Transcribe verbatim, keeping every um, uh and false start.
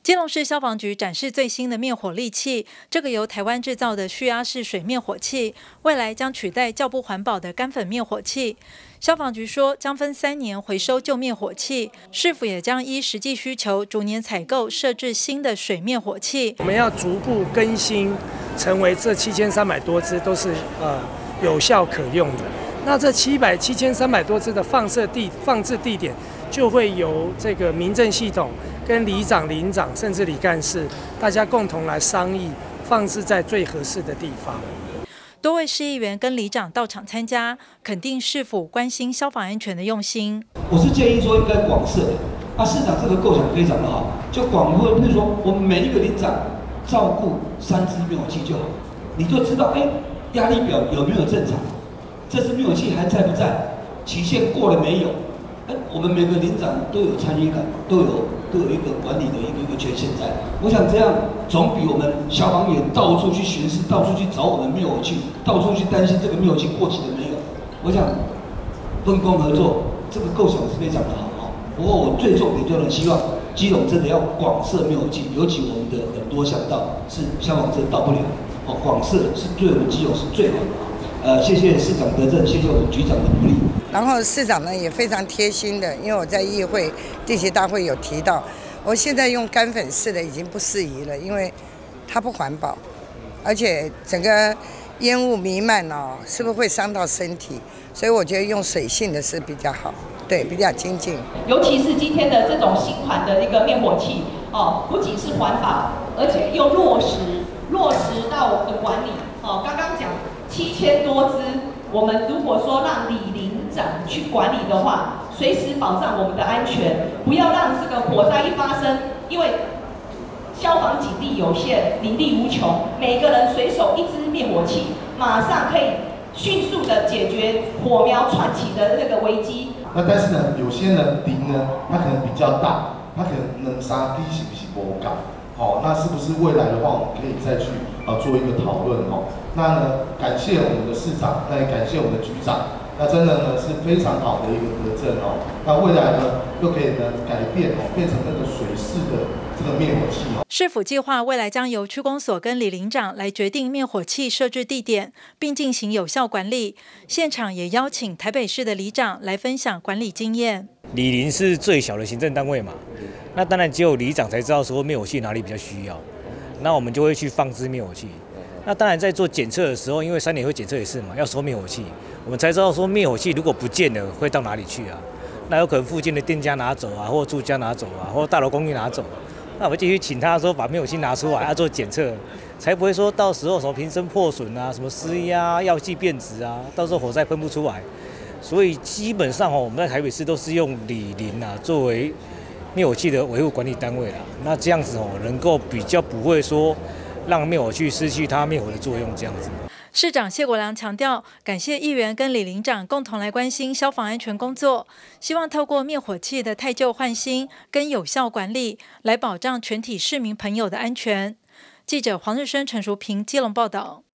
基隆市消防局展示最新的灭火利器，这个由台湾制造的蓄压式水灭火器，未来将取代较不环保的干粉灭火器。消防局说，将分三年回收旧灭火器，市府也将依实际需求逐年采购设置新的水灭火器。 我们要逐步更新，成为这七千三百多支都是呃有效可用的。那这七百七千三百多支的放射地放置地点，就会由这个民政系统跟里长、邻长甚至里干事，大家共同来商议，放置在最合适的地方。 多位市议员跟里长到场参加，肯定市府关心消防安全的用心。 我是建议说应该广设，啊，市长这个构想非常的好，就广设，譬如说我们每一个里长照顾三支灭火器就好，你就知道，哎，压力表有没有正常，这支灭火器还在不在，期限过了没有？哎，我们每个里长都有参与感，都有都有一个管理的一个一个权限在。我想这样总比我们消防员到处去巡视，到处去找我们灭火器，到处去担心这个灭火器过期了没有。我想分工合作，这个构想是非常的好哈。不过我最重点就是希望基隆真的要广设灭火器，尤其我们的很多乡道是消防车到不了，哦，广设是对我们基隆是最好的。呃，谢谢市长德政，谢谢我们局长的努力。 然后市长呢也非常贴心的，因为我在议会地协大会有提到，我现在用干粉式的已经不适宜了，因为它不环保，而且整个烟雾弥漫哦，是不是会伤到身体？所以我觉得用水性的是比较好，对，比较亲近。 尤其是今天的这种新款的一个灭火器哦，不仅是环保，而且又落实落实到我们的管理哦。刚刚讲七千多支，我们如果说让李邻长去管理的话，随时保障我们的安全，不要让这个火灾一发生，因为消防警力有限，人力无穷，每个人随手一支灭火器，马上可以迅速的解决火苗窜起的那个危机。 那但是呢，有些呢林呢，它可能比较大，它可能能杀低是不是不够？好，那是不是未来的话，我们可以再去呃做一个讨论哦？那呢，感谢我们的市长，那也感谢我们的局长，那真的呢是非常好的一个德政哦。那未来呢，又可以呢改变哦，变成那个水式的这个灭火器哦。 市府计划未来将由区公所跟里邻长来决定灭火器设置地点，并进行有效管理。现场也邀请台北市的里长来分享管理经验。 里邻是最小的行政单位嘛，那当然只有里长才知道说灭火器哪里比较需要，那我们就会去放置灭火器。那当然在做检测的时候，因为三年会检测一次嘛，要收灭火器，我们才知道说灭火器如果不见了会到哪里去啊？那有可能附近的店家拿走啊，或住家拿走啊，或大楼公寓拿走。那我们继续请他说把灭火器拿出来，要做检测，才不会说到时候什么瓶身破损啊，什么失压、药剂变质啊，到时候火灾喷不出来。所以基本上哦，我们在台北市都是用里邻啊作为灭火器的维护管理单位啦。那这样子哦，能够比较不会说让灭火器失去它灭火的作用，这样子。 市长谢国良强调，感谢议员跟里邻长共同来关心消防安全工作，希望透过灭火器的汰旧换新跟有效管理，来保障全体市民朋友的安全。记者黄日升、陈淑平基隆报道。